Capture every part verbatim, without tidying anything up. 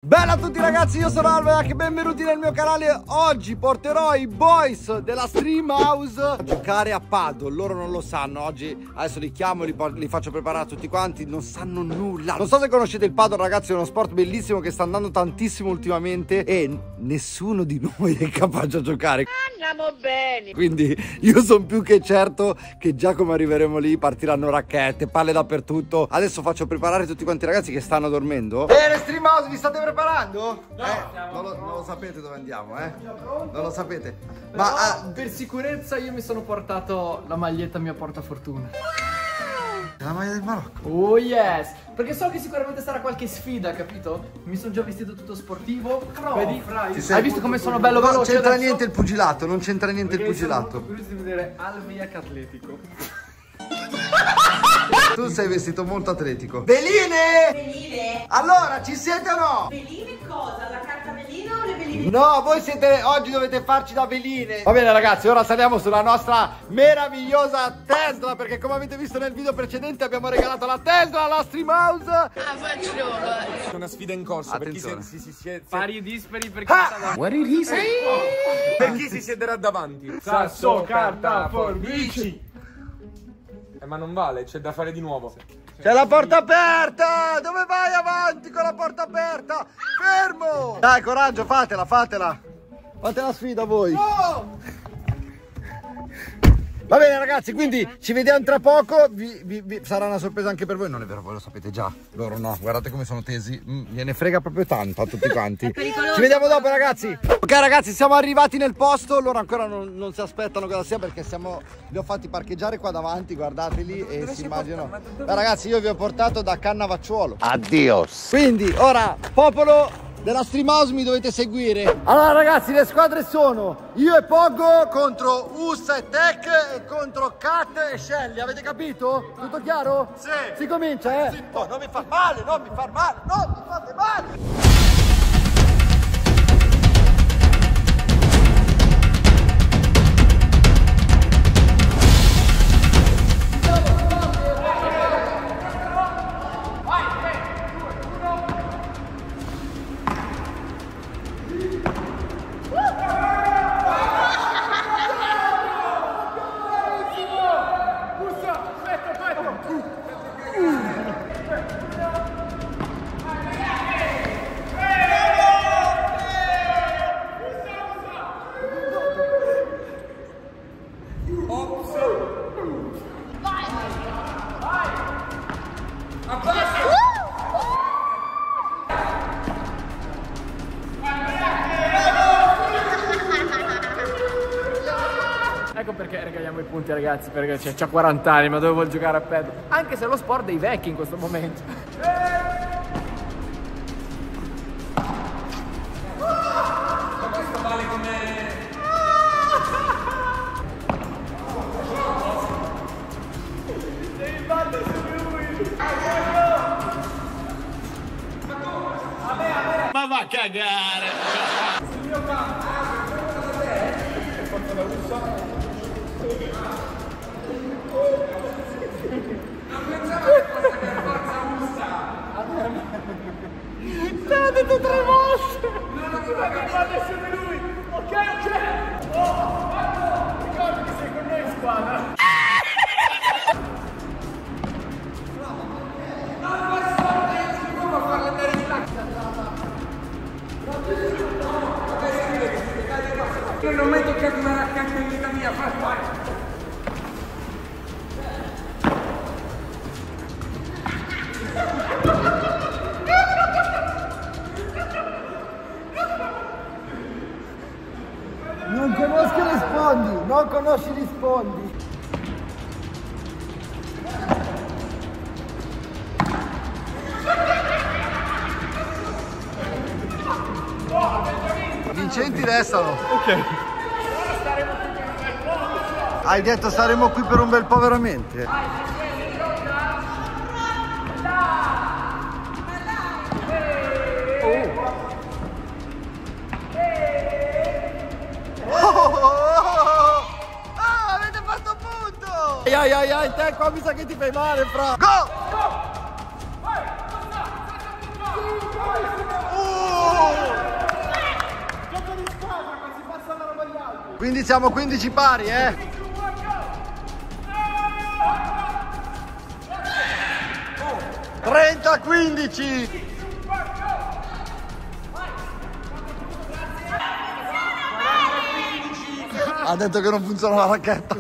Bella a tutti ragazzi, io sono Alveac e benvenuti nel mio canale. Oggi porterò i boys della Stream House a giocare a paddle. Loro non lo sanno, oggi adesso li chiamo e li, li faccio preparare a tutti quanti. Non sanno nulla. Non so se conoscete il paddle ragazzi, è uno sport bellissimo che sta andando tantissimo ultimamente e nessuno di noi è capace a giocare. Andiamo bene. Quindi io sono più che certo che già come arriveremo lì partiranno racchette, palle dappertutto. Adesso faccio preparare tutti quanti i ragazzi che stanno dormendo. Bene Stream House, vi state preparando? No, eh, non, lo, non lo sapete dove andiamo, eh? Non lo sapete. Però, ma ah, per sicurezza io mi sono portato la maglietta mia portafortuna. La maglia del Marocco. Oh yes! Perché so che sicuramente sarà qualche sfida, capito? Mi sono già vestito tutto sportivo. No, vedi? Hai visto come sono bello veloce? Non c'entra adesso? niente il pugilato, non c'entra niente Perché il pugilato. Sono curioso di vedere Alveac atletico. Tu sei vestito molto atletico. Veline! Veline? Allora, ci siete o no? Veline cosa? La carta velina o le veline? No, voi siete, oggi dovete farci da veline. Va bene ragazzi, ora saliamo sulla nostra meravigliosa Tesla, perché come avete visto nel video precedente abbiamo regalato la Tesla alla Stream House. Ah, facciolo. C'è una sfida in corso. Attenzione. Per chi si, si, si, si, Pari e dispari perché Ah! stava... per chi si siederà davanti? Sasso, carta, forbici. Eh, ma non vale, c'è da fare di nuovo. C'è la porta aperta! Dove vai avanti con la porta aperta? Fermo! Dai, coraggio, fatela, fatela! Fate la sfida voi! No! Va bene ragazzi, quindi ci vediamo tra poco, vi, vi, vi, sarà una sorpresa anche per voi. Non è vero, voi lo sapete già, loro no, guardate come sono tesi, mm, gliene frega proprio tanto a tutti quanti. Ci vediamo dopo ragazzi. Ok ragazzi, siamo arrivati nel posto, loro ancora non, non si aspettano cosa sia perché siamo, li ho fatti parcheggiare qua davanti, guardateli e si immaginano. Beh, ragazzi, io vi ho portato da Cannavacciuolo. Addios. Quindi ora, popolo della Stream House, mi dovete seguire. Allora ragazzi, le squadre sono io e Pogo contro Ussa e Tech e contro Kat e Shelly. Avete capito? Tutto chiaro? Sì. Si comincia, eh? Sì. Oh, non mi fa male, non mi far male, non mi fate male. Ecco perché regaliamo i punti ragazzi, perché c'ha quaranta anni ma dove vuol giocare a paddle? Anche se è lo sport dei vecchi in questo momento. Ma questo vale come... Ma va a cagare! Sul mio campo! Per forza da Ussa? Non pensavo che fosse per forza Ussa! Te l'ho detto tre volte! Non avevo capito adesso di lui! Ok, ok! Oh, Marco! Ricordi che sei con noi in squadra! Io non ho mai toccato una racchetta in vita mia, fai, fai! Non conosco gli sfondi, non conosci gli sfondi. Vincenti restano. Ok. Hai detto saremo qui per un bel po' veramente. Ai ai ai, te qua mi sa che ti fai male, fra. Go! Uh! Quindi siamo quindici pari, eh. trenta a quindici. Ha detto che non funziona la racchetta.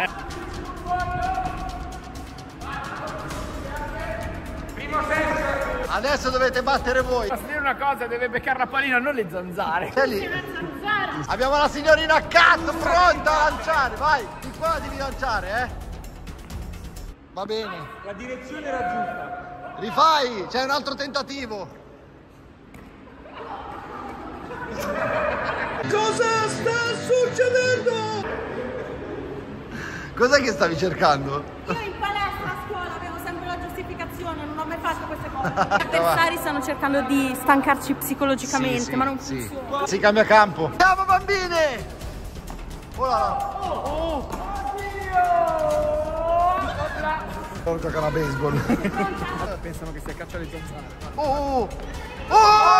Adesso dovete battere voi. Posso dire una cosa, deve beccare la pallina, non le zanzare. È lì. Abbiamo la signorina accanto, pronta a lanciare. Vai, di qua devi lanciare, eh. Va bene. La direzione era giusta. Rifai, c'è un altro tentativo. Cosa sta succedendo? Cos'è che stavi cercando? Io in palestra a scuola avevo sempre la giustificazione, non ho mai fatto queste cose. Gli avversari stanno cercando di stancarci psicologicamente, Sì, sì, ma non sì. funziona. Si cambia campo. Andiamo bambine! Oh là là. Oh, Non giocano a baseball. pensano che sia caccia alle zanzare. Oh, oh, oh.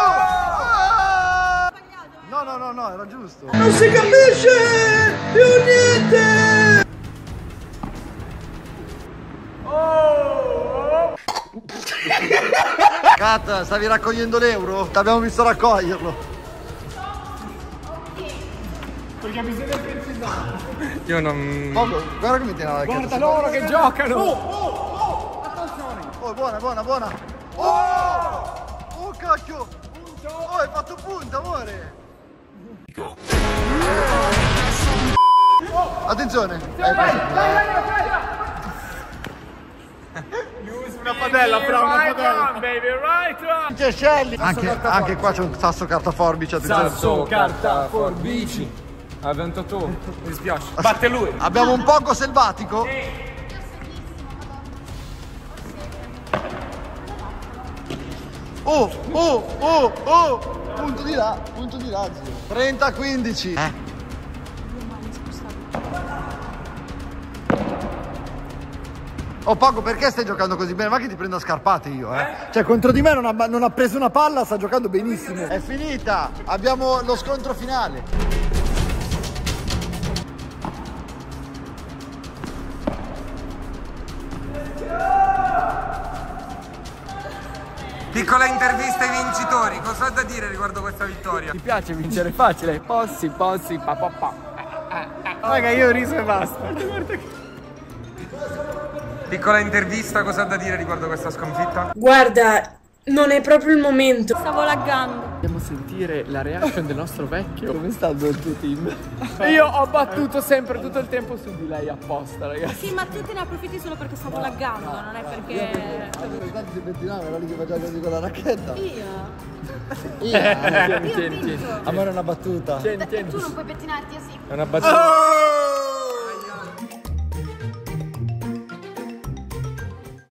Ah! No, no, no, no, era giusto. Non si capisce più niente. Kat, stavi raccogliendo l'euro? Ti abbiamo visto raccoglierlo. Perché mi siete precisati. Io non... Poco, guarda come tiene la racchetta. Guarda loro che giocano. Oh, oh, oh, attenzione. Oh, buona, buona, buona. Oh! Oh, cacchio. Oh, hai fatto punta, amore. Attenzione. Eh, Una padella, però una padella. Baby, right on. C'è Shelly. Anche, anche qua c'è un sasso carta forbice. Attenzione. Sasso, carta, forbici. Ha vinto tu. Mi dispiace. Batte lui. Abbiamo un poco selvatico. Oh, oh, oh, oh. Punto di là, punto di là, zio. trenta a quindici. Eh. Oh Paco, perché stai giocando così bene? Ma che ti prendo a scarpate io, eh? Cioè, contro di me non ha, non ha preso una palla, sta giocando benissimo. È finita, abbiamo lo scontro finale. Piccola intervista ai vincitori. Cosa ha da dire riguardo questa vittoria? Ti piace vincere facile? Possi, possi, pa pa pa. Raga, io ho riso e basta. Guarda che... Piccola intervista, cosa ha da dire riguardo questa sconfitta? Guarda, non è proprio il momento. Stavo laggando. Andiamo a sentire la reaction del nostro vecchio. Come sta il tuo team? Io ho battuto sempre tutto il tempo su di lei apposta, ragazzi. Sì, ma tu te ne approfitti solo perché stavo laggando, non è perché... Era lì che faceva così con la racchetta. Io? Io? Tieni, tieni, tieni. Amore, è una battuta. Tieni, tieni. Tu non puoi pettinarti, io sì. È una battuta.